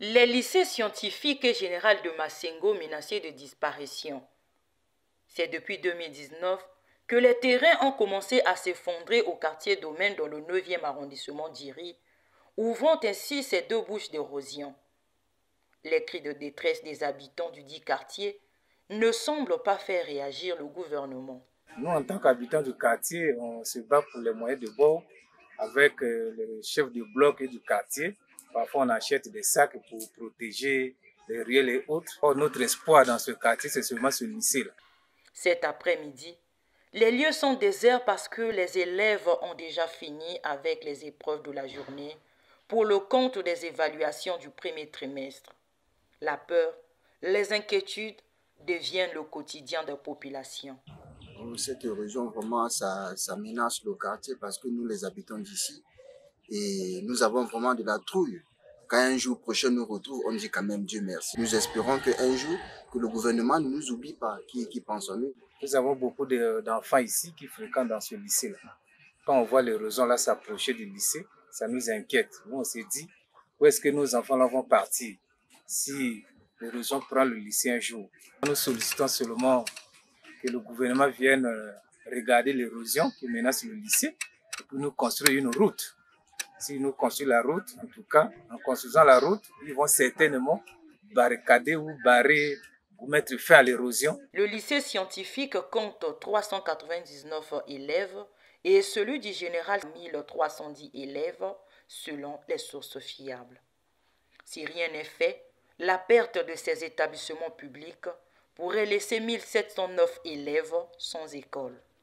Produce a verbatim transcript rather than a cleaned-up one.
Les lycées scientifiques et général de Massengo menacés de disparition. C'est depuis deux mille dix-neuf que les terrains ont commencé à s'effondrer au quartier Domaine dans le neuvième arrondissement d'Iri, ouvrant ainsi ses deux bouches d'érosion. Les cris de détresse des habitants du dit quartier ne semblent pas faire réagir le gouvernement. Nous, en tant qu'habitants du quartier, on se bat pour les moyens de bord avec le chef de bloc et du quartier. Parfois, on achète des sacs pour protéger les ruelles et autres. Or, notre espoir dans ce quartier, c'est seulement ce lycée-là. Cet après-midi, les lieux sont déserts parce que les élèves ont déjà fini avec les épreuves de la journée pour le compte des évaluations du premier trimestre. La peur, les inquiétudes deviennent le quotidien des populations. Cette érosion, vraiment, ça, ça menace le quartier parce que nous, les habitants d'ici, et nous avons vraiment de la trouille. Quand un jour prochain nous retrouve, on dit quand même Dieu merci. Nous espérons qu'un jour, que le gouvernement ne nous oublie pas, qui, qui pense en nous. Nous avons beaucoup d'enfants ici qui fréquentent dans ce lycée-là. Quand on voit l'érosion là s'approcher du lycée, ça nous inquiète. Nous, on s'est dit, où est-ce que nos enfants là vont partir si l'érosion prend le lycée un jour? Nous sollicitons seulement que le gouvernement vienne regarder l'érosion qui menace le lycée et pour nous construire une route. S'ils nous construisent la route, en tout cas, en construisant la route, ils vont certainement barricader ou barrer ou mettre fin à l'érosion. Le lycée scientifique compte trois cent quatre-vingt-dix-neuf élèves et celui du général mille trois cent dix élèves selon les sources fiables. Si rien n'est fait, la perte de ces établissements publics pourrait laisser mille sept cent neuf élèves sans école.